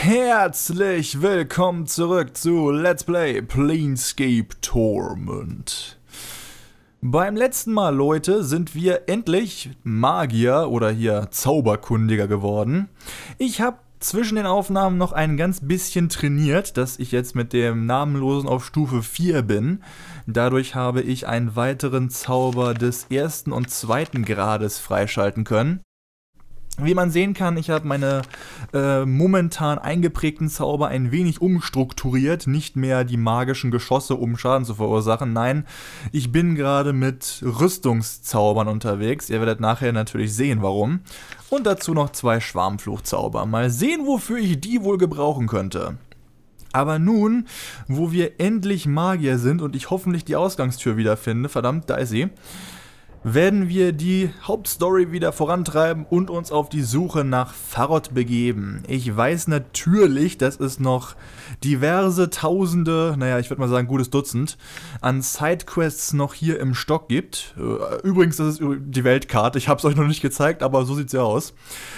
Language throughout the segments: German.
Herzlich willkommen zurück zu Let's Play Planescape Torment. Beim letzten Mal, Leute, sind wir endlich Magier oder hier Zauberkundiger geworden. Ich habe zwischen den Aufnahmen noch ein ganz bisschen trainiert, dass ich jetzt mit dem Namenlosen auf Stufe 4 bin. Dadurch habe ich einen weiteren Zauber des 1. und 2. Grades freischalten können. Wie man sehen kann, ich habe meine momentan eingeprägten Zauber ein wenig umstrukturiert, nicht mehr die magischen Geschosse, um Schaden zu verursachen. Nein, ich bin gerade mit Rüstungszaubern unterwegs. Ihr werdet nachher natürlich sehen, warum. Und dazu noch 2 Schwarmfluchzauber. Mal sehen, wofür ich die wohl gebrauchen könnte. Aber nun, wo wir endlich Magier sind und ich hoffentlich die Ausgangstür wiederfinde, verdammt, da ist sie, werden wir die Hauptstory wieder vorantreiben und uns auf die Suche nach Farod begeben. Ich weiß natürlich, dass es noch diverse Tausende, naja, ich würde mal sagen gutes Dutzend, an Sidequests noch hier im Stock gibt. Übrigens, das ist die Weltkarte, ich habe es euch noch nicht gezeigt, aber so sieht sie aus.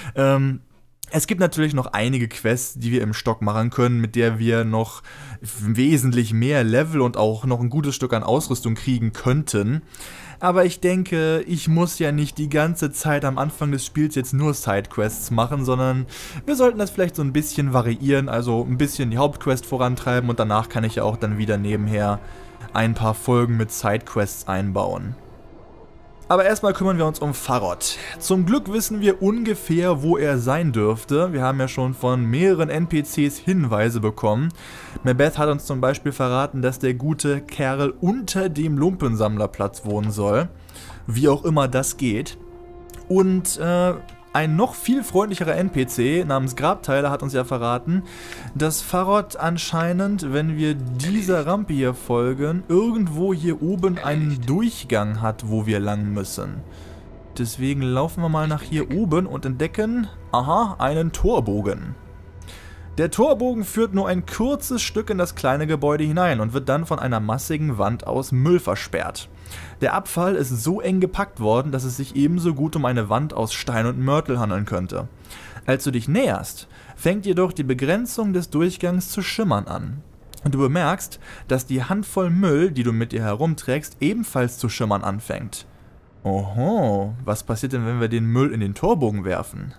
Es gibt natürlich noch einige Quests, die wir im Stock machen können, mit der wir noch wesentlich mehr Level und auch noch ein gutes Stück an Ausrüstung kriegen könnten. Aber ich denke, ich muss ja nicht die ganze Zeit am Anfang des Spiels jetzt nur Sidequests machen, sondern wir sollten das vielleicht so ein bisschen variieren, also ein bisschen die Hauptquest vorantreiben und danach kann ich ja auch dann wieder nebenher ein paar Folgen mit Sidequests einbauen. Aber erstmal kümmern wir uns um Farod. Zum Glück wissen wir ungefähr, wo er sein dürfte. Wir haben ja schon von mehreren NPCs Hinweise bekommen. Mabeth hat uns zum Beispiel verraten, dass der gute Kerl unter dem Lumpensammlerplatz wohnen soll. Wie auch immer das geht. Und ein noch viel freundlicherer NPC namens Grabteiler hat uns ja verraten, dass Farod anscheinend, wenn wir dieser Rampe hier folgen, irgendwo hier oben einen Durchgang hat, wo wir lang müssen. Deswegen laufen wir mal nach hier oben und entdecken, aha, einen Torbogen. Der Torbogen führt nur ein kurzes Stück in das kleine Gebäude hinein und wird dann von einer massigen Wand aus Müll versperrt. Der Abfall ist so eng gepackt worden, dass es sich ebenso gut um eine Wand aus Stein und Mörtel handeln könnte. Als du dich näherst, fängt jedoch die Begrenzung des Durchgangs zu schimmern an. Und du bemerkst, dass die Handvoll Müll, die du mit dir herumträgst, ebenfalls zu schimmern anfängt. Oho, was passiert denn, wenn wir den Müll in den Torbogen werfen?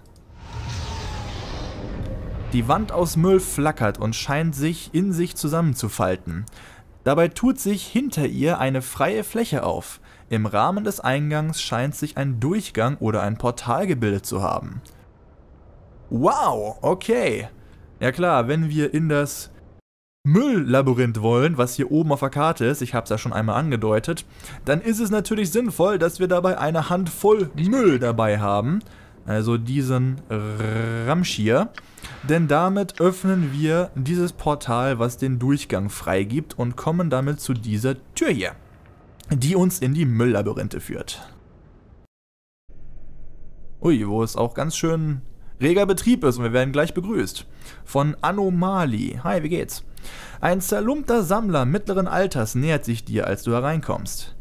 Die Wand aus Müll flackert und scheint sich in sich zusammenzufalten. Dabei tut sich hinter ihr eine freie Fläche auf. Im Rahmen des Eingangs scheint sich ein Durchgang oder ein Portal gebildet zu haben. Wow, okay. Ja klar, wenn wir in das Mülllabyrinth wollen, was hier oben auf der Karte ist, ich habe es ja schon einmal angedeutet, dann ist es natürlich sinnvoll, dass wir dabei eine Handvoll Müll dabei haben. Also diesen Ramsch hier. Denn damit öffnen wir dieses Portal, was den Durchgang freigibt und kommen damit zu dieser Tür hier, die uns in die Mülllabyrinthe führt. Ui, wo es auch ganz schön reger Betrieb ist und wir werden gleich begrüßt. Von Anomaly. Hi, wie geht's? Ein zerlumpter Sammler mittleren Alters nähert sich dir, als du hereinkommst.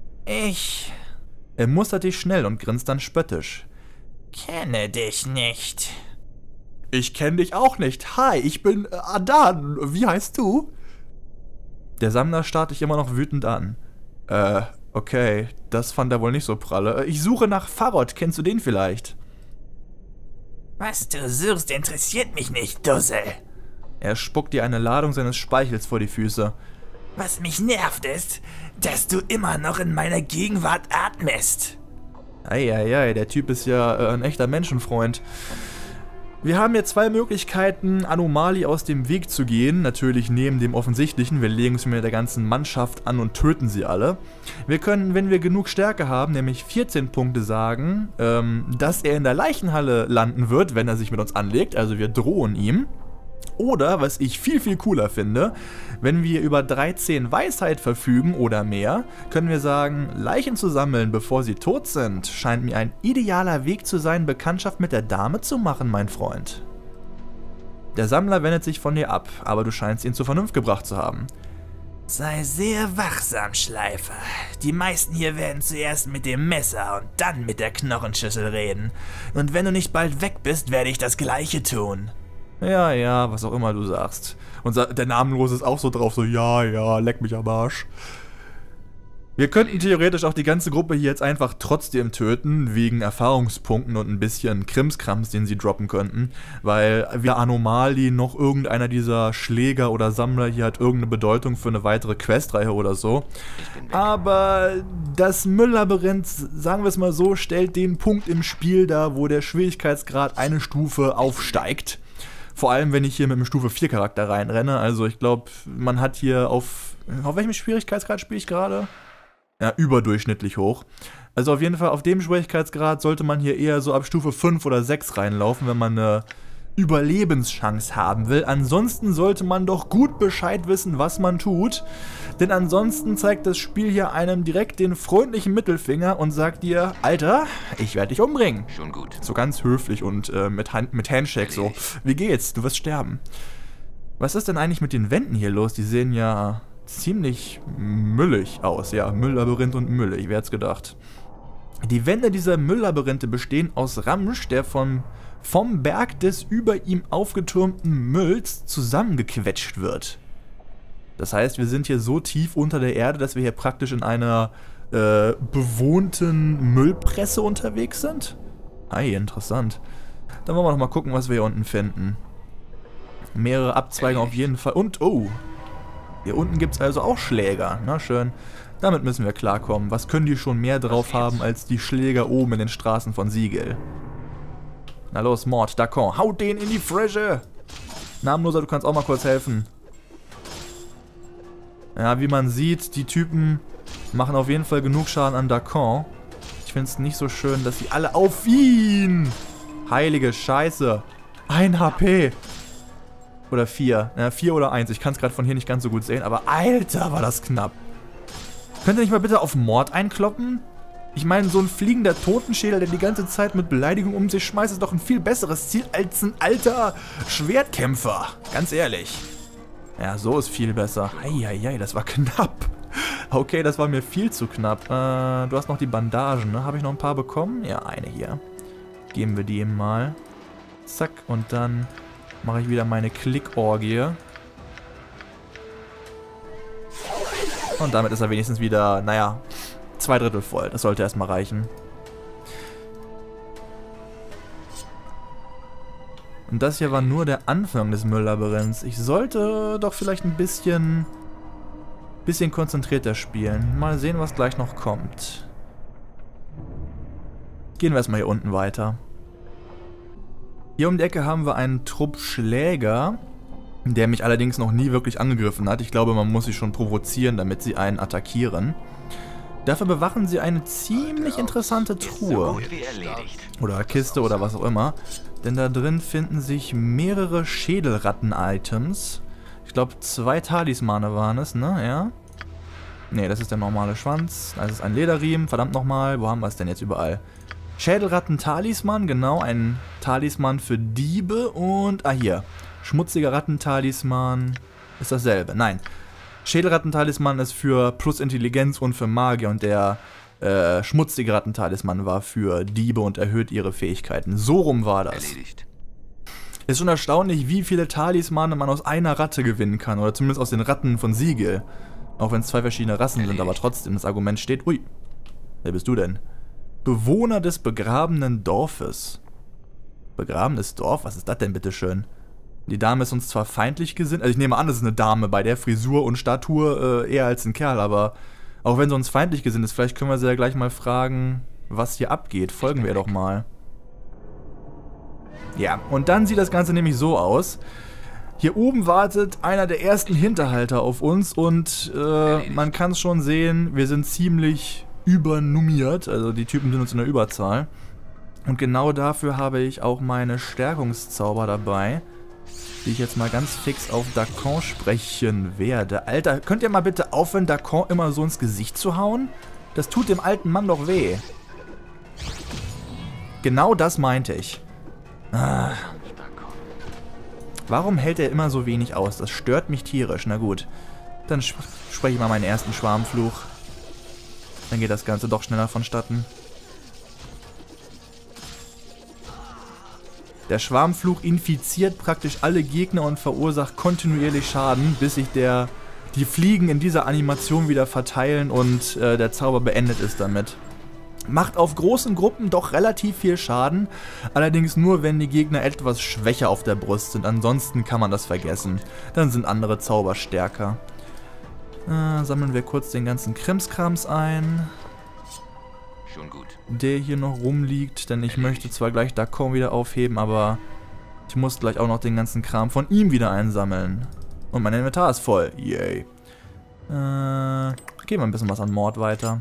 Er mustert dich schnell und grinst dann spöttisch. Kenne dich nicht. Ich kenne dich auch nicht. Hi, ich bin Adan. Wie heißt du? Der Sammler starrt dich immer noch wütend an. Okay, das fand er wohl nicht so pralle. Ich suche nach Farod, kennst du den vielleicht? Was du suchst, interessiert mich nicht, Dussel. Er spuckt dir eine Ladung seines Speichels vor die Füße. Was mich nervt ist, dass du immer noch in meiner Gegenwart atmest. Eieiei, der Typ ist ja ein echter Menschenfreund. Wir haben jetzt 2 Möglichkeiten, Anomaly aus dem Weg zu gehen. Natürlich neben dem Offensichtlichen. Wir legen uns mit der ganzen Mannschaft an und töten sie alle. Wir können, wenn wir genug Stärke haben, nämlich 14 Punkte sagen, dass er in der Leichenhalle landen wird, wenn er sich mit uns anlegt. Also wir drohen ihm. Oder, was ich viel, viel cooler finde, wenn wir über 13 Weisheit verfügen oder mehr, können wir sagen, Leichen zu sammeln, bevor sie tot sind, scheint mir ein idealer Weg zu sein, Bekanntschaft mit der Dame zu machen, mein Freund. Der Sammler wendet sich von dir ab, aber du scheinst ihn zur Vernunft gebracht zu haben. Sei sehr wachsam, Schleifer. Die meisten hier werden zuerst mit dem Messer und dann mit der Knochenschüssel reden. Und wenn du nicht bald weg bist, werde ich das Gleiche tun. Ja, ja, was auch immer du sagst. Und der Namenlose ist auch so drauf, so, ja, ja, leck mich am Arsch. Wir könnten theoretisch auch die ganze Gruppe hier jetzt einfach trotzdem töten, wegen Erfahrungspunkten und ein bisschen Krimskrams, den sie droppen könnten, weil weder Anomalie noch irgendeiner dieser Schläger oder Sammler hier hat irgendeine Bedeutung für eine weitere Questreihe oder so. Aber das Mülllabyrinth, sagen wir es mal so, stellt den Punkt im Spiel dar, wo der Schwierigkeitsgrad eine Stufe aufsteigt. Vor allem, wenn ich hier mit einem Stufe 4 Charakter reinrenne. Also ich glaube, man hat hier auf welchem Schwierigkeitsgrad spiele ich gerade? Ja, überdurchschnittlich hoch. Also auf jeden Fall auf dem Schwierigkeitsgrad sollte man hier eher so ab Stufe 5 oder 6 reinlaufen, wenn man eine Überlebenschance haben will. Ansonsten sollte man doch gut Bescheid wissen, was man tut. Denn ansonsten zeigt das Spiel hier einem direkt den freundlichen Mittelfinger und sagt dir, Alter, ich werde dich umbringen. Schon gut. So ganz höflich und mit Handshake so. Wie geht's? Du wirst sterben. Was ist denn eigentlich mit den Wänden hier los? Die sehen ja ziemlich müllig aus. Ja, Mülllabyrinth und Mülle, wer hätte es gedacht. Die Wände dieser Mülllabyrinthe bestehen aus Ramsch, der vom Berg des über ihm aufgetürmten Mülls zusammengequetscht wird. Das heißt, wir sind hier so tief unter der Erde, dass wir hier praktisch in einer bewohnten Müllpresse unterwegs sind. Ei, interessant. Dann wollen wir noch mal gucken, was wir hier unten finden. Mehrere Abzweigungen auf jeden Fall. Und, oh, hier unten gibt es also auch Schläger. Na schön. Damit müssen wir klarkommen. Was können die schon mehr drauf haben als die Schläger oben in den Straßen von Sigil? Na los, Mord, Dakon. Haut den in die Frische! Namenloser, du kannst auch mal kurz helfen. Ja, wie man sieht, die Typen machen auf jeden Fall genug Schaden an Dakon. Ich finde es nicht so schön, dass sie alle auf ihn... Heilige Scheiße. 1 HP. Oder 4. Ja, 4 oder 1. Ich kann es gerade von hier nicht ganz so gut sehen, aber Alter, war das knapp. Könnt ihr nicht mal bitte auf Mord einkloppen? Ich meine, so ein fliegender Totenschädel, der die ganze Zeit mit Beleidigung um sich schmeißt, ist doch ein viel besseres Ziel als ein alter Schwertkämpfer. Ganz ehrlich. Ja, so ist viel besser. Eieiei, das war knapp. Okay, das war mir viel zu knapp. Du hast noch die Bandagen, ne? Habe ich noch ein paar bekommen? Ja, eine hier. Geben wir die ihm mal. Zack, und dann mache ich wieder meine Klickorgie. Und damit ist er wenigstens wieder, naja, 2/3 voll. Das sollte erstmal reichen. Und das hier war nur der Anfang des Mülllabyrinths. Ich sollte doch vielleicht ein bisschen konzentrierter spielen. Mal sehen, was gleich noch kommt. Gehen wir erstmal hier unten weiter. Hier um die Ecke haben wir einen Trupp Schläger, der mich allerdings noch nie wirklich angegriffen hat. Ich glaube, man muss sie schon provozieren, damit sie einen attackieren. Dafür bewachen sie eine ziemlich interessante Truhe. Oder Kiste oder was auch immer. Denn da drin finden sich mehrere Schädelratten-Items. Ich glaube, 2 Talismane waren es, ne? Ja. Ne, das ist der normale Schwanz. Das ist ein Lederriemen. Verdammt nochmal. Wo haben wir es denn jetzt überall? Schädelratten-Talisman, genau. Ein Talisman für Diebe. Und, hier. Schmutziger Rattentalisman ist dasselbe. Nein. Schädelrattentalisman ist für plus Intelligenz und für Magier. Und der schmutzige Rattentalisman war für Diebe und erhöht ihre Fähigkeiten. So rum war das. Erledigt. Ist schon erstaunlich, wie viele Talismane man aus einer Ratte gewinnen kann. Oder zumindest aus den Ratten von Sigil. Auch wenn es 2 verschiedene Rassen sind, aber trotzdem das Argument steht. Ui, wer bist du denn? Bewohner des begrabenen Dorfes. Begrabenes Dorf? Was ist das denn, bitteschön? Die Dame ist uns zwar feindlich gesinnt, also ich nehme an, das ist eine Dame bei der Frisur und Statur eher als ein Kerl, aber auch wenn sie uns feindlich gesinnt ist, vielleicht können wir sie ja gleich mal fragen, was hier abgeht. Folgen wir doch mal. Ja, und dann sieht das Ganze nämlich so aus. Hier oben wartet einer der ersten Hinterhalter auf uns und man kann es schon sehen, wir sind ziemlich übernummiert, also die Typen sind uns in der Überzahl. Und genau dafür habe ich auch meine Stärkungszauber dabei, die ich jetzt mal ganz fix auf Dakon sprechen werde. Alter, könnt ihr mal bitte aufhören, Dakon immer so ins Gesicht zu hauen? Das tut dem alten Mann doch weh. Genau das meinte ich. Warum hält er immer so wenig aus? Das stört mich tierisch. Na gut, dann spreche ich mal meinen ersten Schwarmfluch. Dann geht das Ganze doch schneller vonstatten. Der Schwarmfluch infiziert praktisch alle Gegner und verursacht kontinuierlich Schaden, bis sich die Fliegen in dieser Animation wieder verteilen und der Zauber beendet ist damit. Macht auf großen Gruppen doch relativ viel Schaden, allerdings nur, wenn die Gegner etwas schwächer auf der Brust sind. Ansonsten kann man das vergessen. Dann sind andere Zauber stärker. Sammeln wir kurz den ganzen Krimskrams ein. Schon gut. Der hier noch rumliegt, denn ich möchte zwar gleich Dakon wieder aufheben, aber ich muss gleich auch noch den ganzen Kram von ihm wieder einsammeln. Und mein Inventar ist voll. Yay. Geben wir ein bisschen was an Mord weiter.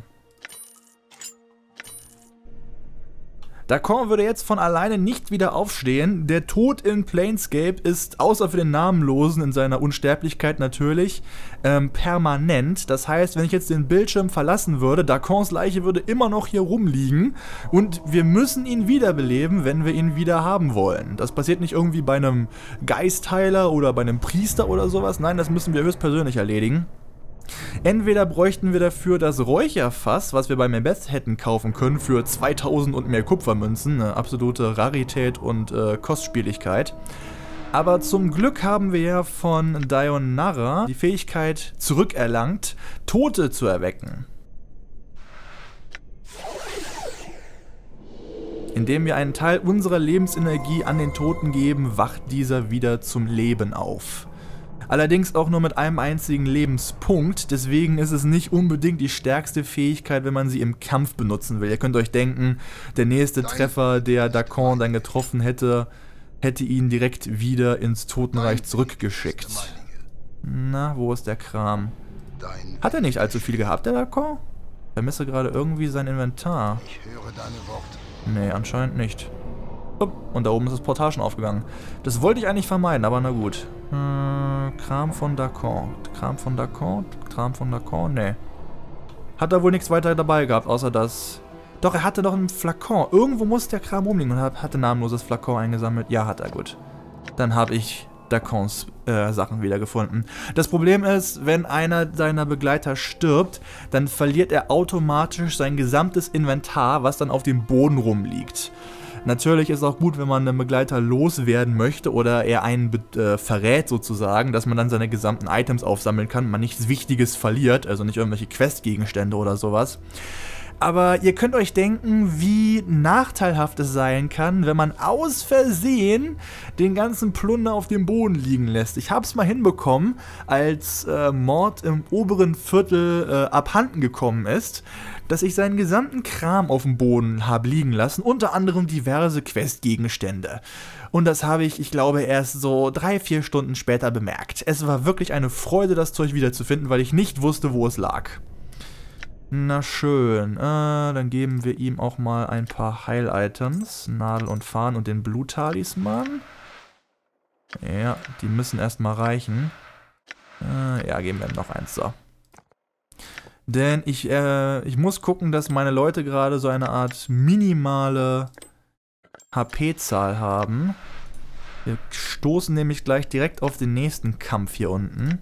Dakon würde jetzt von alleine nicht wieder aufstehen. Der Tod in Planescape ist, außer für den Namenlosen in seiner Unsterblichkeit natürlich, permanent. Das heißt, wenn ich jetzt den Bildschirm verlassen würde, Dakons Leiche würde immer noch hier rumliegen und wir müssen ihn wiederbeleben, wenn wir ihn wieder haben wollen. Das passiert nicht irgendwie bei einem Geistheiler oder bei einem Priester oder sowas. Nein, das müssen wir höchstpersönlich erledigen. Entweder bräuchten wir dafür das Räucherfass, was wir bei Mebeth hätten kaufen können, für 2000 und mehr Kupfermünzen, eine absolute Rarität und Kostspieligkeit. Aber zum Glück haben wir ja von Dionara die Fähigkeit zurückerlangt, Tote zu erwecken. Indem wir einen Teil unserer Lebensenergie an den Toten geben, wacht dieser wieder zum Leben auf. Allerdings auch nur mit einem einzigen Lebenspunkt, deswegen ist es nicht unbedingt die stärkste Fähigkeit, wenn man sie im Kampf benutzen will. Ihr könnt euch denken, der nächste Treffer, der Dakon dann getroffen hätte, hätte ihn direkt wieder ins Totenreich zurückgeschickt. Na, wo ist der Kram? Hat er nicht allzu viel gehabt, der Dakon? Ich vermisse gerade irgendwie sein Inventar. Ich höre deine Worte. Nee, anscheinend nicht. Und da oben ist das Portal schon aufgegangen. Das wollte ich eigentlich vermeiden, aber na gut. Kram von Dakon. Kram von Dakon? Kram von Dakon? Nee. Hat er wohl nichts weiter dabei gehabt, außer das... Doch, er hatte noch einen Flakon. Irgendwo muss der Kram rumliegen und hatte namenloses Flakon eingesammelt. Ja, hat er, gut. Dann habe ich Dakons Sachen wiedergefunden. Das Problem ist, wenn einer seiner Begleiter stirbt, dann verliert er automatisch sein gesamtes Inventar, was dann auf dem Boden rumliegt. Natürlich ist es auch gut, wenn man einen Begleiter loswerden möchte oder er einen verrät sozusagen, dass man dann seine gesamten Items aufsammeln kann, man nichts Wichtiges verliert, also nicht irgendwelche Questgegenstände oder sowas. Aber ihr könnt euch denken, wie nachteilhaft es sein kann, wenn man aus Versehen den ganzen Plunder auf dem Boden liegen lässt. Ich habe es mal hinbekommen, als Mord im oberen Viertel abhanden gekommen ist, dass ich seinen gesamten Kram auf dem Boden habe liegen lassen, unter anderem diverse Questgegenstände. Und das habe ich glaube, erst so 3-4 Stunden später bemerkt. Es war wirklich eine Freude, das Zeug wiederzufinden, weil ich nicht wusste, wo es lag. Na schön, dann geben wir ihm auch mal ein paar Heil-Items, Nadel und Faden und den Bluttalisman. Ja, die müssen erstmal reichen. Ja, geben wir ihm noch eins, so. Denn ich muss gucken, dass meine Leute gerade so eine Art minimale HP-Zahl haben. Wir stoßen nämlich gleich direkt auf den nächsten Kampf hier unten.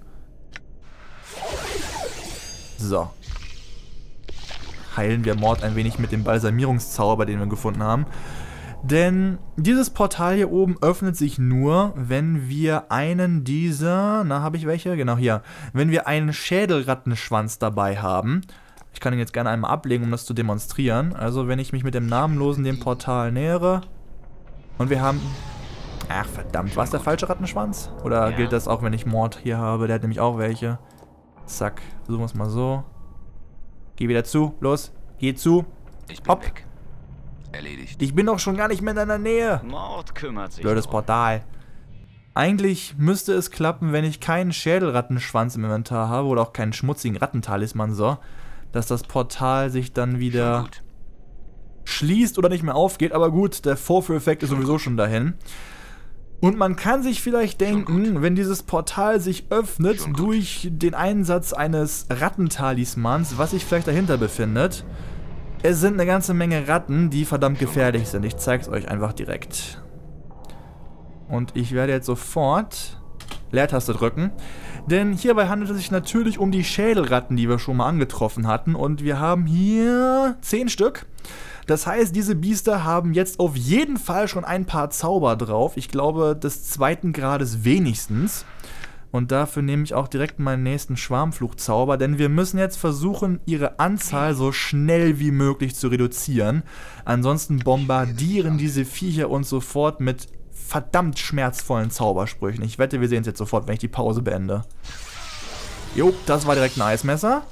So. Heilen wir Mord ein wenig mit dem Balsamierungszauber, den wir gefunden haben. Denn dieses Portal hier oben öffnet sich nur, wenn wir einen dieser... Na, habe ich welche? Genau, hier. Wenn wir einen Schädelrattenschwanz dabei haben. Ich kann ihn jetzt gerne einmal ablegen, um das zu demonstrieren. Also, wenn ich mich mit dem Namenlosen dem Portal nähere. Und wir haben... Ach, verdammt. War es der falsche Rattenschwanz? Oder gilt das auch, wenn ich Mord hier habe? Der hat nämlich auch welche. Zack. Versuchen wir es mal so. Geh wieder zu. Los. Geh zu. Ich bin Hopp. weg. Erledigt. Ich bin doch schon gar nicht mehr in deiner Nähe. Mord kümmert sich. Blödes drum. Portal. Eigentlich müsste es klappen, wenn ich keinen Schädelrattenschwanz im Inventar habe oder auch keinen schmutzigen Rattentalisman, so, dass das Portal sich dann Schon wieder gut. schließt oder nicht mehr aufgeht. Aber gut, der Vorführeffekt ist sowieso schon dahin. Und man kann sich vielleicht denken, wenn dieses Portal sich öffnet durch den Einsatz eines Rattentalismans, was sich vielleicht dahinter befindet. Es sind eine ganze Menge Ratten, die verdammt gefährlich sind. Ich zeige es euch einfach direkt. Und ich werde jetzt sofort Leertaste drücken. Denn hierbei handelt es sich natürlich um die Schädelratten, die wir schon mal angetroffen hatten. Und wir haben hier 10 Stück. Das heißt, diese Biester haben jetzt auf jeden Fall schon ein paar Zauber drauf. Ich glaube, des 2. Grades wenigstens. Und dafür nehme ich auch direkt meinen nächsten Schwarmfluchzauber, denn wir müssen jetzt versuchen, ihre Anzahl so schnell wie möglich zu reduzieren. Ansonsten bombardieren diese Viecher uns sofort mit verdammt schmerzvollen Zaubersprüchen. Ich wette, wir sehen es jetzt sofort, wenn ich die Pause beende. Jo, das war direkt ein Eismesser.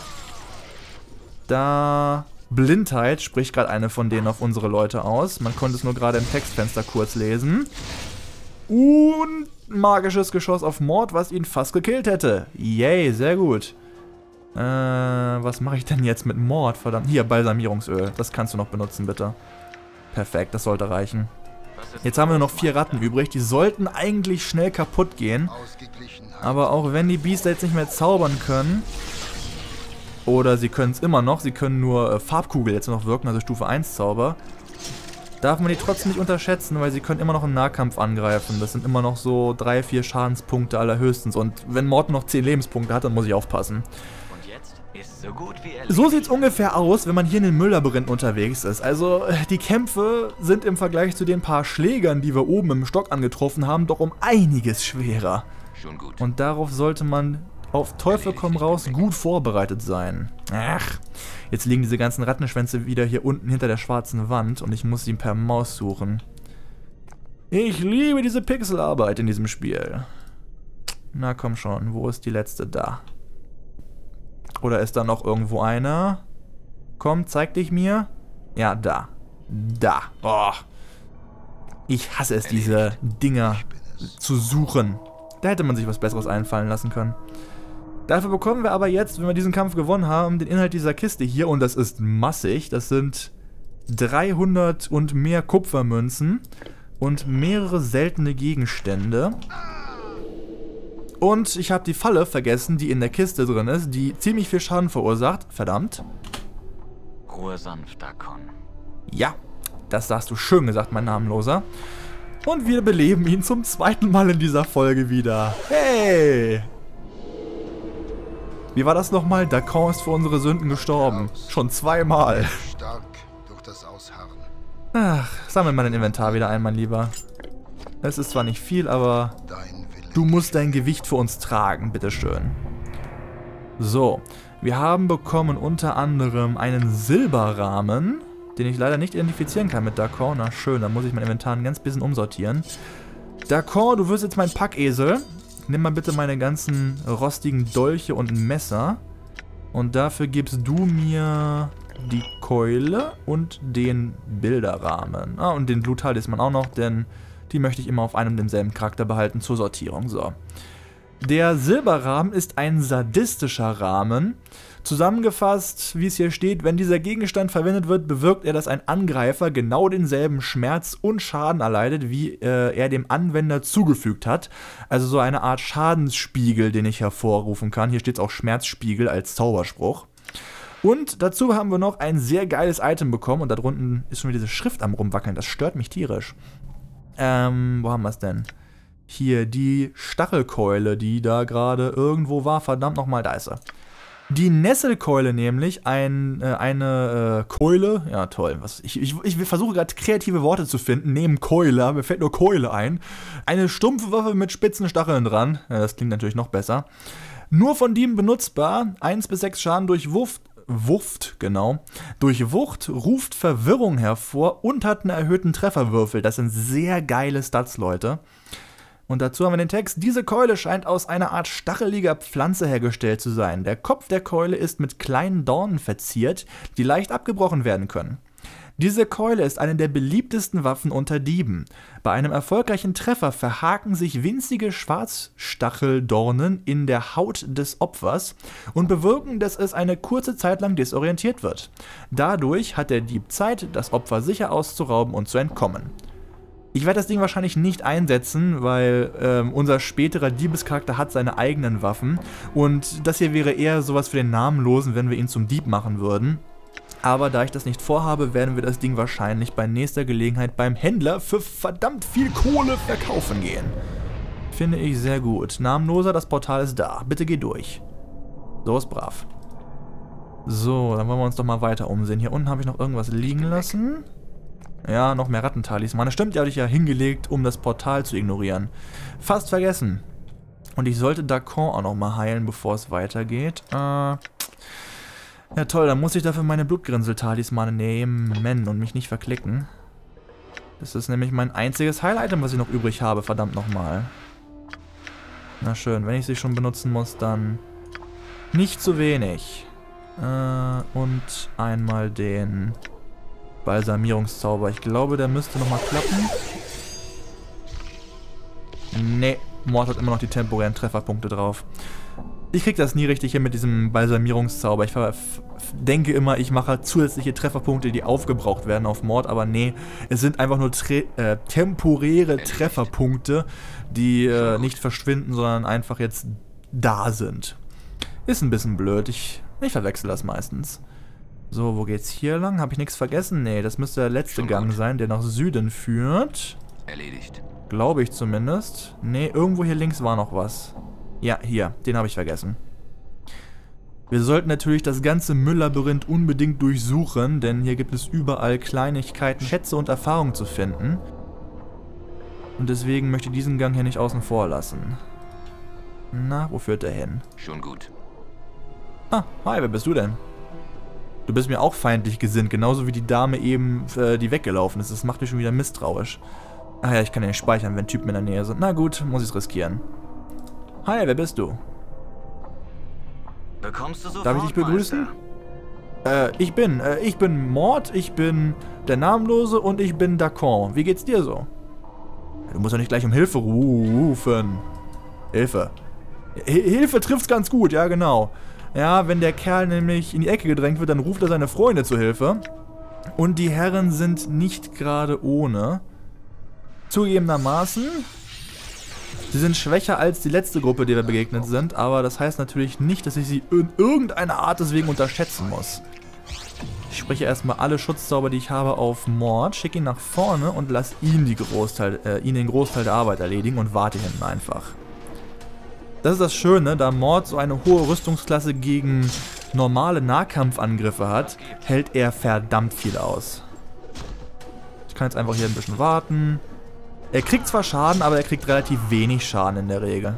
Da Blindheit spricht gerade eine von denen auf unsere Leute aus. Man konnte es nur gerade im Textfenster kurz lesen. Und magisches Geschoss auf Mord, was ihn fast gekillt hätte. Yay, sehr gut. Was mache ich denn jetzt mit Mord? Verdammt. Hier, Balsamierungsöl. Das kannst du noch benutzen, bitte. Perfekt, das sollte reichen. Jetzt haben wir nur noch 4 Ratten übrig. Die sollten eigentlich schnell kaputt gehen. Aber auch wenn die Biester jetzt nicht mehr zaubern können, oder sie können es immer noch, sie können nur Farbkugel jetzt noch wirken, also Stufe 1 Zauber, darf man die trotzdem nicht unterschätzen, weil sie können immer noch im Nahkampf angreifen. Das sind immer noch so 3, 4 Schadenspunkte allerhöchstens. Und wenn Morten noch 10 Lebenspunkte hat, dann muss ich aufpassen. Und jetzt ist so gut wie erledigt. So sieht es ungefähr aus, wenn man hier in den Mülllabyrinth unterwegs ist. Also die Kämpfe sind im Vergleich zu den paar Schlägern, die wir oben im Stock angetroffen haben, doch um einiges schwerer. Schon gut. Und darauf sollte man auf Teufel komm raus gut vorbereitet sein. Ach, jetzt liegen diese ganzen Rattenschwänze wieder hier unten hinter der schwarzen Wand und ich muss sie per Maus suchen. Ich liebe diese Pixelarbeit in diesem Spiel. Na komm schon, wo ist die letzte? Da. Oder ist da noch irgendwo einer? Komm, zeig dich mir. Ja, da. Da. Oh. Ich hasse es, diese Dinger zu suchen. Da hätte man sich was Besseres einfallen lassen können. Dafür bekommen wir aber jetzt, wenn wir diesen Kampf gewonnen haben, den Inhalt dieser Kiste hier. Und das ist massig. Das sind 300 und mehr Kupfermünzen und mehrere seltene Gegenstände. Und ich habe die Falle vergessen, die in der Kiste drin ist, die ziemlich viel Schaden verursacht. Verdammt. Ruhe sanft, Dakon. Ja, das sagst du schön gesagt, mein Namenloser. Und wir beleben ihn zum 2. Mal in dieser Folge wieder. Hey! Wie war das nochmal? Dakon ist für unsere Sünden gestorben. Schon 2 Mal. Stark durch das Ausharren. Ach, sammel mal dein Inventar wieder ein, mein Lieber. Es ist zwar nicht viel, aber du musst dein Gewicht für uns tragen, bitteschön. So, wir haben bekommen unter anderem einen Silberrahmen, den ich leider nicht identifizieren kann mit Dakon. Na schön, dann muss ich mein Inventar ein ganz bisschen umsortieren. Dakon, du wirst jetzt mein Packesel. Nimm mal bitte meine ganzen rostigen Dolche und Messer. Und dafür gibst du mir die Keule und den Bilderrahmen. Ah, und den Bluttalisman auch noch, denn die möchte ich immer auf einem und demselben Charakter behalten zur Sortierung. So. Der Silberrahmen ist ein sadistischer Rahmen. Zusammengefasst, wie es hier steht, wenn dieser Gegenstand verwendet wird, bewirkt er, dass ein Angreifer genau denselben Schmerz und Schaden erleidet, wie er dem Anwender zugefügt hat. Also so eine Art Schadensspiegel, den ich hervorrufen kann. Hier steht es auch Schmerzspiegel als Zauberspruch. Und dazu haben wir noch ein sehr geiles Item bekommen und da drunten ist schon wieder diese Schrift am rumwackeln. Das stört mich tierisch. Wo haben wir es denn? Hier, die Stachelkeule, die da gerade irgendwo war. Verdammt nochmal, da ist sie. Die Nesselkeule nämlich, eine Keule, ja toll, ich versuche gerade kreative Worte zu finden, neben Keule, mir fällt nur Keule ein. Eine stumpfe Waffe mit spitzen Stacheln dran, ja, das klingt natürlich noch besser. Nur von Dieben benutzbar, 1 bis 6 Schaden durch Wucht, ruft Verwirrung hervor und hat einen erhöhten Trefferwürfel. Das sind sehr geile Stats, Leute. Und dazu haben wir den Text: Diese Keule scheint aus einer Art stacheliger Pflanze hergestellt zu sein. Der Kopf der Keule ist mit kleinen Dornen verziert, die leicht abgebrochen werden können. Diese Keule ist eine der beliebtesten Waffen unter Dieben. Bei einem erfolgreichen Treffer verhaken sich winzige Schwarzstacheldornen in der Haut des Opfers und bewirken, dass es eine kurze Zeit lang desorientiert wird. Dadurch hat der Dieb Zeit, das Opfer sicher auszurauben und zu entkommen. Ich werde das Ding wahrscheinlich nicht einsetzen, weil unser späterer Diebescharakter hat seine eigenen Waffen und das hier wäre eher sowas für den Namenlosen, wenn wir ihn zum Dieb machen würden. Aber da ich das nicht vorhabe, werden wir das Ding wahrscheinlich bei nächster Gelegenheit beim Händler für verdammt viel Kohle verkaufen gehen. Finde ich sehr gut. Namenloser, das Portal ist da. Bitte geh durch. So ist brav. So, dann wollen wir uns doch mal weiter umsehen. Hier unten habe ich noch irgendwas liegen lassen. Ja, noch mehr Rattentalisman. Das stimmt, die habe ich ja hingelegt, um das Portal zu ignorieren. Fast vergessen. Und ich sollte Dakon auch noch mal heilen, bevor es weitergeht. Ja toll, dann muss ich dafür meine Blutgrinsel-Talismane nehmen und mich nicht verklicken. Das ist nämlich mein einziges Heil-Item, was ich noch übrig habe, verdammt nochmal. Na schön, wenn ich sie schon benutzen muss, dann nicht zu wenig. Und einmal den Balsamierungszauber. Ich glaube, der müsste nochmal klappen. Nee, Mord hat immer noch die temporären Trefferpunkte drauf. Ich krieg das nie richtig hin mit diesem Balsamierungszauber. Ich denke immer, ich mache zusätzliche Trefferpunkte, die aufgebraucht werden auf Mord, aber nee, es sind einfach nur temporäre Trefferpunkte, die nicht verschwinden, sondern einfach jetzt da sind. Ist ein bisschen blöd, ich verwechsel das meistens. So, wo geht's hier lang? Habe ich nichts vergessen? Nee, das müsste der letzte Gang sein, der nach Süden führt. Erledigt. Glaube ich zumindest. Nee, irgendwo hier links war noch was. Ja, hier, den habe ich vergessen. Wir sollten natürlich das ganze Mülllabyrinth unbedingt durchsuchen, denn hier gibt es überall Kleinigkeiten, Schätze und Erfahrungen zu finden. Und deswegen möchte ich diesen Gang hier nicht außen vor lassen. Na, wo führt der hin? Schon gut. Ah, hi, wer bist du denn? Du bist mir auch feindlich gesinnt, genauso wie die Dame eben, die weggelaufen ist. Das macht mich schon wieder misstrauisch. Ach ja, ich kann ja nicht speichern, wenn Typen in der Nähe sind. Na gut, muss ich es riskieren. Hi, wer bist du? Bekommst du sofort, Darf ich dich begrüßen? Meister? Ich bin Mord, ich bin der Namenlose und ich bin Dakon. Wie geht's dir so? Du musst doch nicht gleich um Hilfe rufen. Hilfe. Hilfe trifft's ganz gut, ja genau. Ja, wenn der Kerl nämlich in die Ecke gedrängt wird, dann ruft er seine Freunde zu Hilfe. Und die Herren sind nicht gerade ohne. Zugegebenermaßen, sie sind schwächer als die letzte Gruppe, der wir begegnet sind, aber das heißt natürlich nicht, dass ich sie in irgendeiner Art deswegen unterschätzen muss. Ich spreche erstmal alle Schutzzauber, die ich habe, auf Mord, schicke ihn nach vorne und lasse ihn den Großteil der Arbeit erledigen und warte hinten einfach. Das ist das Schöne, da Mord so eine hohe Rüstungsklasse gegen normale Nahkampfangriffe hat, hält er verdammt viel aus. Ich kann jetzt einfach hier ein bisschen warten. Er kriegt zwar Schaden, aber er kriegt relativ wenig Schaden in der Regel.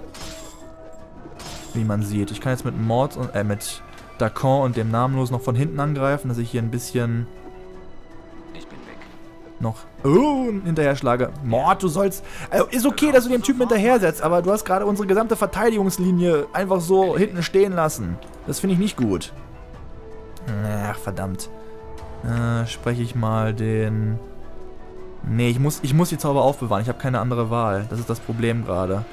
Wie man sieht. Ich kann jetzt mit Mord und mit Dakon und dem Namenlosen noch von hinten angreifen, dass ich hier ein bisschen Ich bin weg. noch hinterher schlage. Mord, du sollst... Also ist okay, dass du den Typen hinterher setzt, aber du hast gerade unsere gesamte Verteidigungslinie einfach so hinten stehen lassen. Das finde ich nicht gut. Ach, verdammt. Spreche ich mal den... Nee, ich muss die Zauber aufbewahren. Ich habe keine andere Wahl. Das ist das Problem gerade.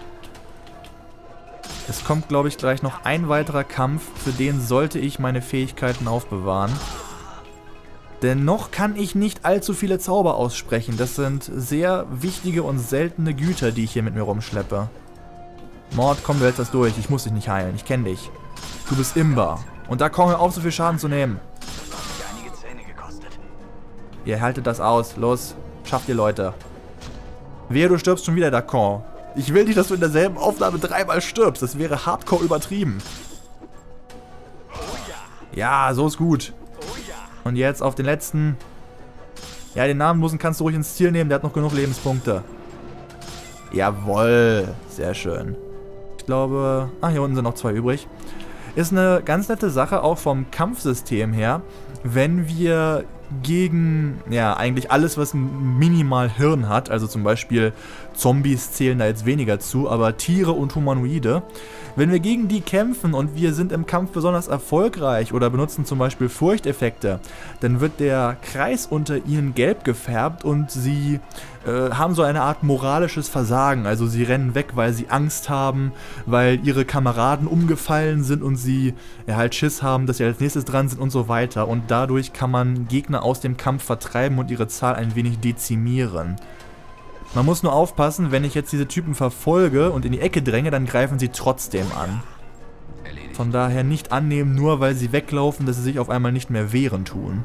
Es kommt, glaube ich, gleich noch ein weiterer Kampf. Für den sollte ich meine Fähigkeiten aufbewahren. Dennoch kann ich nicht allzu viele Zauber aussprechen. Das sind sehr wichtige und seltene Güter, die ich hier mit mir rumschleppe. Mord, komm, du hältst das durch. Ich muss dich nicht heilen. Ich kenne dich. Du bist Imba. Und da komm, hör auf, so viel Schaden zu nehmen. Einige Zähne gekostet. Ihr haltet das aus. Los. Schafft ihr, Leute. Wehe, du stirbst schon wieder, Dakon. Ich will nicht, dass du in derselben Aufnahme 3-mal stirbst. Das wäre hardcore übertrieben. Ja, so ist gut. Und jetzt auf den letzten. Ja, den Namenlosen kannst du ruhig ins Ziel nehmen. Der hat noch genug Lebenspunkte. Jawohl. Sehr schön. Ich glaube... Ah, hier unten sind noch 2 übrig. Ist eine ganz nette Sache, auch vom Kampfsystem her. Wenn wir gegen, ja, eigentlich alles, was minimal Hirn hat, also zum Beispiel Zombies zählen da jetzt weniger zu, aber Tiere und Humanoide, wenn wir gegen die kämpfen und wir sind im Kampf besonders erfolgreich oder benutzen zum Beispiel Furchteffekte, dann wird der Kreis unter ihnen gelb gefärbt und sie haben so eine Art moralisches Versagen, also sie rennen weg, weil sie Angst haben, weil ihre Kameraden umgefallen sind und sie halt Schiss haben, dass sie als nächstes dran sind und so weiter, und dadurch kann man Gegner aus dem Kampf vertreiben und ihre Zahl ein wenig dezimieren. Man muss nur aufpassen, wenn ich jetzt diese Typen verfolge und in die Ecke dränge, dann greifen sie trotzdem an. Von daher nicht annehmen, nur weil sie weglaufen, dass sie sich auf einmal nicht mehr wehren tun.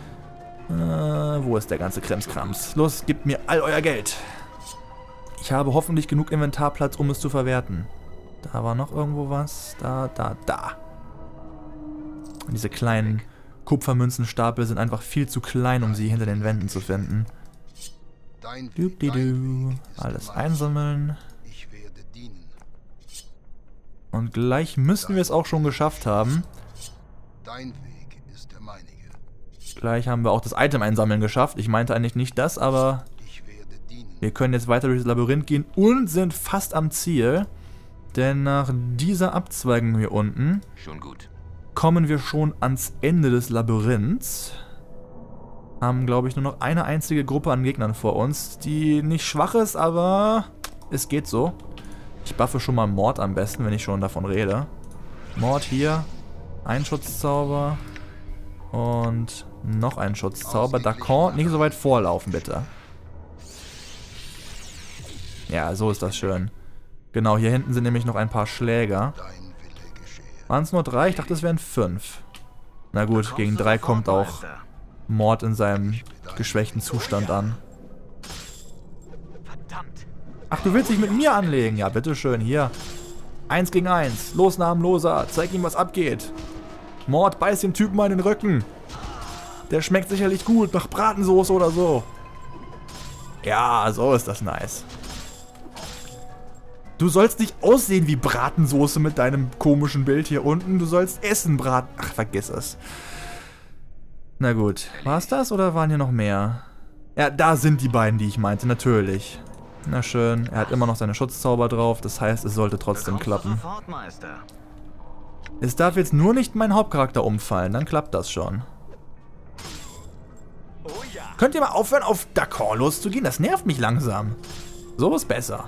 Wo ist der ganze Krimskrams? Los, gebt mir all euer Geld. Ich habe hoffentlich genug Inventarplatz, um es zu verwerten. Da war noch irgendwo was. Da. Und diese kleinen Kupfermünzenstapel sind einfach viel zu klein, um sie hinter den Wänden zu finden. Dein Dup-di-du. Weg ist Alles mein einsammeln. Ich werde dienen. Und gleich müssten wir es auch schon geschafft haben. Dein Weg ist der meinige. Gleich haben wir auch das Item einsammeln geschafft. Ich meinte eigentlich nicht das, aber Ich werde dienen. wir können jetzt weiter durch das Labyrinth gehen und sind fast am Ziel. Denn nach dieser Abzweigung hier unten Schon gut. kommen wir schon ans Ende des Labyrinths. Haben, glaube ich, nur noch eine einzige Gruppe an Gegnern vor uns, die nicht schwach ist, aber es geht so. Ich buffe schon mal Mord am besten, wenn ich schon davon rede. Mord hier, Einschutzzauber und noch ein Schutzzauber. Dakan, nicht so weit vorlaufen, bitte. Ja, so ist das schön. Genau, hier hinten sind nämlich noch ein paar Schläger. Dein Wille geschehe. Waren es nur 3? Ich dachte, es wären 5. Na gut, gegen 3 kommt auch Mord in seinem geschwächten Zustand an. Verdammt. Ach, du willst dich mit mir anlegen? Ja, bitteschön, hier. 1 gegen 1. Los, Namenloser. Zeig ihm, was abgeht. Mord, beiß den Typen mal in den Rücken. Der schmeckt sicherlich gut, nach Bratensoße oder so. Ja, so ist das nice. Du sollst nicht aussehen wie Bratensoße mit deinem komischen Bild hier unten. Du sollst essen, Braten. Ach, vergiss es. Na gut. War's das oder waren hier noch mehr? Ja, da sind die beiden, die ich meinte, natürlich. Na schön. Er hat immer noch seine Schutzzauber drauf. Das heißt, es sollte trotzdem klappen. Sofort, Meister. Es darf jetzt nur nicht mein Hauptcharakter umfallen. Dann klappt das schon. Oh ja. Könnt ihr mal aufhören, auf Dakan loszugehen? Das nervt mich langsam. So ist besser.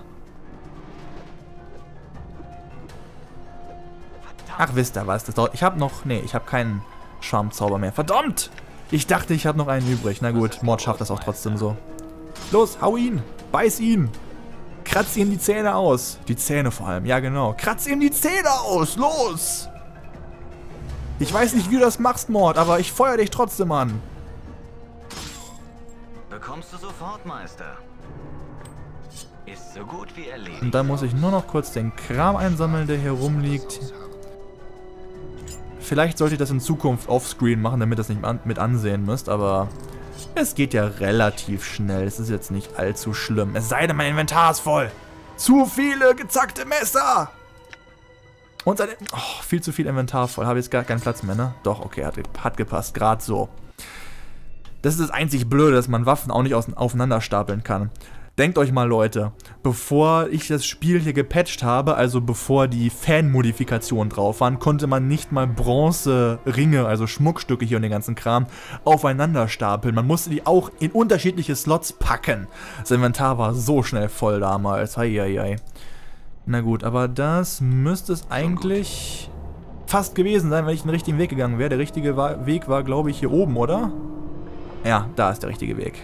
Ach, wisst ihr was? Das dauert. Ich habe noch... Nee, ich habe keinen Charmzauber mehr. Verdammt! Ich dachte, ich habe noch einen übrig. Na gut, Mord schafft das auch trotzdem so. Los, hau ihn! Beiß ihn! Kratz ihm die Zähne aus. Die Zähne vor allem, ja genau. Kratz ihm die Zähne aus! Los! Ich weiß nicht, wie du das machst, Mord, aber ich feuer dich trotzdem an. Bekommst du sofort, Meister. Ist so gut wie erledigt. Und dann muss ich nur noch kurz den Kram einsammeln, der hier rumliegt. Vielleicht sollte ich das in Zukunft offscreen machen, damit ihr das nicht mit ansehen müsst, aber es geht ja relativ schnell. Es ist jetzt nicht allzu schlimm. Es sei denn, mein Inventar ist voll. Zu viele gezackte Messer! Und seine... Oh, viel zu viel Inventar voll. Habe jetzt gar keinen Platz mehr, ne? Doch, okay, hat gepasst. Gerade so. Das ist das einzig Blöde, dass man Waffen auch nicht aufeinander stapeln kann. Denkt euch mal, Leute, bevor ich das Spiel hier gepatcht habe, also bevor die Fan-Modifikationen drauf waren, konnte man nicht mal Bronze-Ringe, also Schmuckstücke hier und den ganzen Kram, aufeinander stapeln. Man musste die auch in unterschiedliche Slots packen. Das Inventar war so schnell voll damals. Heieiei. Na gut, aber das müsste es eigentlich fast gewesen sein, wenn ich den richtigen Weg gegangen wäre. Der richtige Weg war, glaube ich, hier oben, oder? Ja, da ist der richtige Weg.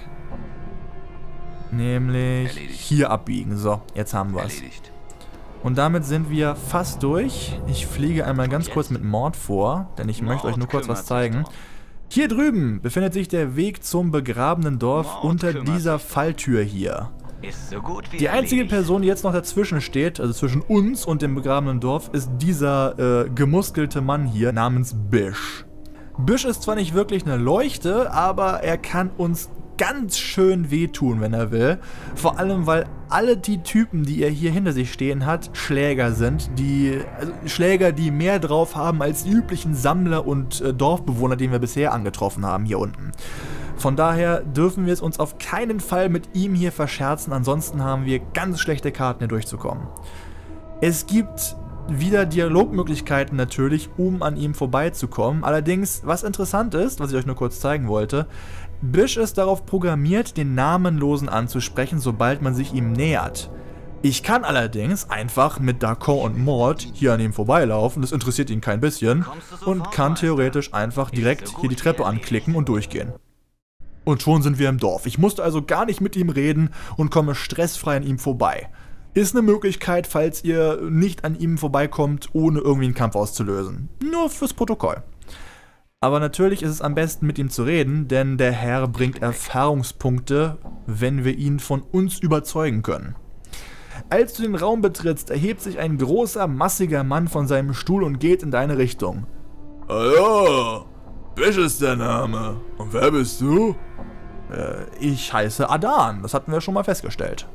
Nämlich Erledigt. hier abbiegen. So, jetzt haben wir es. Erledigt. Und damit sind wir fast durch. Ich fliege einmal ganz kurz mit Mord vor, denn ich möchte euch nur kurz was zeigen. Hier drüben befindet sich der Weg zum begrabenen Dorf Mord unter kümmert dieser sich. Falltür hier. Ist so gut wie Die einzige erledigt. Person, die jetzt noch dazwischen steht, also zwischen uns und dem begrabenen Dorf, ist dieser gemuskelte Mann hier namens Bish. Bish ist zwar nicht wirklich eine Leuchte, aber er kann uns ganz schön wehtun, wenn er will. Vor allem, weil alle die Typen, die er hier hinter sich stehen hat, Schläger sind. Schläger, die mehr drauf haben als die üblichen Sammler und Dorfbewohner, den wir bisher angetroffen haben hier unten. Von daher dürfen wir es uns auf keinen Fall mit ihm hier verscherzen, ansonsten haben wir ganz schlechte Karten, hier durchzukommen. Es gibt wieder Dialogmöglichkeiten natürlich, um an ihm vorbeizukommen. Allerdings, was interessant ist, was ich euch nur kurz zeigen wollte, Bish ist darauf programmiert, den Namenlosen anzusprechen, sobald man sich ihm nähert. Ich kann allerdings einfach mit Dakan und Mord hier an ihm vorbeilaufen, das interessiert ihn kein bisschen, und kann theoretisch einfach direkt hier die Treppe anklicken und durchgehen. Und schon sind wir im Dorf. Ich musste also gar nicht mit ihm reden und komme stressfrei an ihm vorbei. Ist eine Möglichkeit, falls ihr nicht an ihm vorbeikommt, ohne irgendwie einen Kampf auszulösen. Nur fürs Protokoll. Aber natürlich ist es am besten, mit ihm zu reden, denn der Herr bringt Erfahrungspunkte, wenn wir ihn von uns überzeugen können. Als du den Raum betrittst, erhebt sich ein großer, massiger Mann von seinem Stuhl und geht in deine Richtung. Hallo, Bish ist der Name. Und wer bist du? Ich heiße Adan, das hatten wir schon mal festgestellt.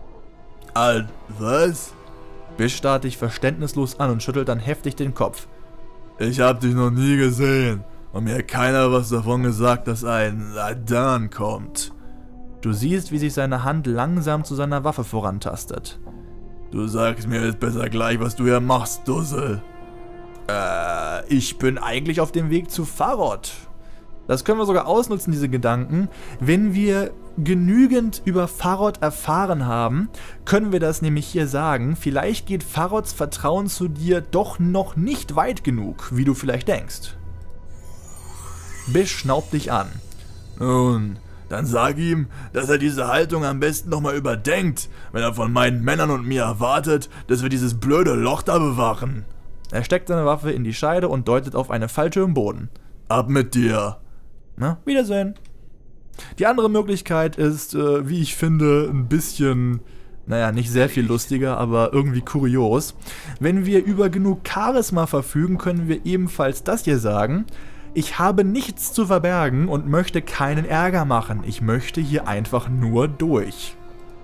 Was? Bish starrt dich verständnislos an und schüttelt dann heftig den Kopf. Ich hab dich noch nie gesehen und mir hat keiner was davon gesagt, dass ein Adan kommt. Du siehst, wie sich seine Hand langsam zu seiner Waffe vorantastet. Du sagst mir jetzt besser gleich, was du hier machst, Dussel. Ich bin eigentlich auf dem Weg zu Farod. Das können wir sogar ausnutzen, diese Gedanken. Wenn wir genügend über Farod erfahren haben, können wir das nämlich hier sagen. Vielleicht geht Farods Vertrauen zu dir doch noch nicht weit genug, wie du vielleicht denkst. Bish schnaubt dich an. Nun, dann sag ihm, dass er diese Haltung am besten nochmal überdenkt, wenn er von meinen Männern und mir erwartet, dass wir dieses blöde Loch da bewachen. Er steckt seine Waffe in die Scheide und deutet auf eine Falte im Boden. Ab mit dir! Na, Wiedersehen. Die andere Möglichkeit ist, wie ich finde, ein bisschen, naja, nicht sehr viel lustiger, aber irgendwie kurios. Wenn wir über genug Charisma verfügen, können wir ebenfalls das hier sagen. Ich habe nichts zu verbergen und möchte keinen Ärger machen. Ich möchte hier einfach nur durch.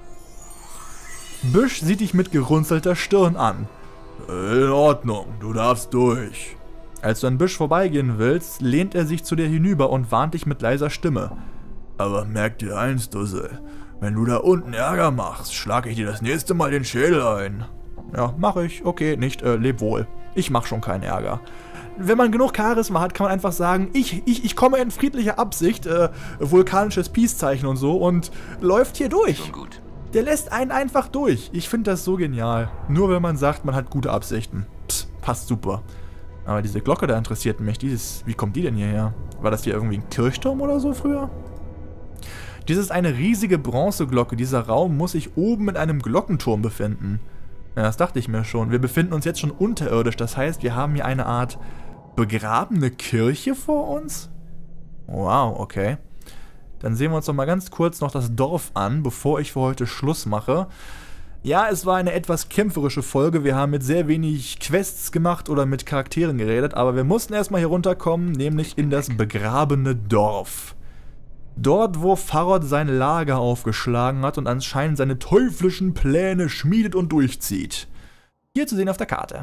Bish sieht dich mit gerunzelter Stirn an. In Ordnung, du darfst durch. Als du an Bish vorbeigehen willst, lehnt er sich zu dir hinüber und warnt dich mit leiser Stimme. Aber merk dir eins, Dussel, wenn du da unten Ärger machst, schlag ich dir das nächste Mal den Schädel ein. Ja, mach ich. Okay, nicht, leb wohl. Ich mach schon keinen Ärger. Wenn man genug Charisma hat, kann man einfach sagen, ich komme in friedlicher Absicht, vulkanisches Peace-Zeichen und so, und läuft hier durch. Schon gut. Der lässt einen einfach durch. Ich finde das so genial. Nur wenn man sagt, man hat gute Absichten. Psst, passt super. Aber diese Glocke da interessiert mich. Wie kommt die denn hierher? War das hier irgendwie ein Kirchturm oder so früher? Dies ist eine riesige Bronzeglocke. Dieser Raum muss sich oben in einem Glockenturm befinden. Ja, das dachte ich mir schon. Wir befinden uns jetzt schon unterirdisch. Das heißt, wir haben hier eine Art begrabene Kirche vor uns? Wow, okay. Dann sehen wir uns doch mal ganz kurz noch das Dorf an, bevor ich für heute Schluss mache. Ja, es war eine etwas kämpferische Folge. Wir haben mit sehr wenig Quests gemacht oder mit Charakteren geredet, aber wir mussten erstmal hier runterkommen, nämlich in das begrabene Dorf. Dort, wo Farod sein Lager aufgeschlagen hat und anscheinend seine teuflischen Pläne schmiedet und durchzieht. Hier zu sehen auf der Karte.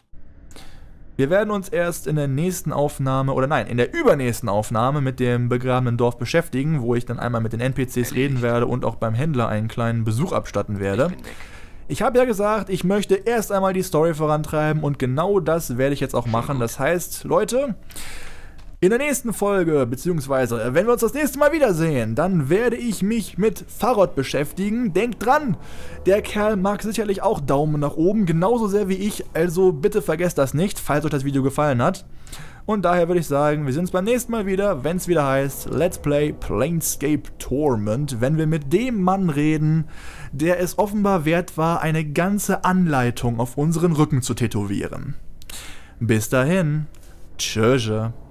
Wir werden uns erst in der nächsten Aufnahme, oder nein, in der übernächsten Aufnahme mit dem begrabenen Dorf beschäftigen, wo ich dann einmal mit den NPCs reden werde und auch beim Händler einen kleinen Besuch abstatten werde. Ich habe ja gesagt, ich möchte erst einmal die Story vorantreiben und genau das werde ich jetzt auch machen. Das heißt, Leute, in der nächsten Folge, beziehungsweise wenn wir uns das nächste Mal wiedersehen, dann werde ich mich mit Farod beschäftigen. Denkt dran, der Kerl mag sicherlich auch Daumen nach oben, genauso sehr wie ich, also bitte vergesst das nicht, falls euch das Video gefallen hat. Und daher würde ich sagen, wir sehen uns beim nächsten Mal wieder, wenn es wieder heißt Let's Play Planescape Torment, wenn wir mit dem Mann reden, der es offenbar wert war, eine ganze Anleitung auf unseren Rücken zu tätowieren. Bis dahin, tschüss.